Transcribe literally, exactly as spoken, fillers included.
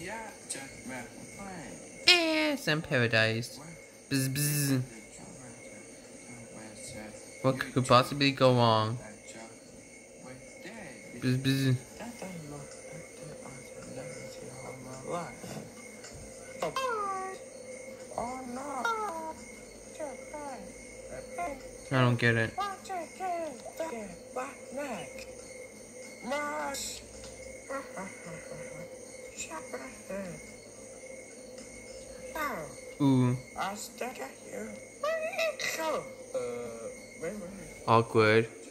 Eh, some paradise. Bzz, bzz. What could possibly go wrong? Bzz, bzz. I don't get it. Ooh. Awkward.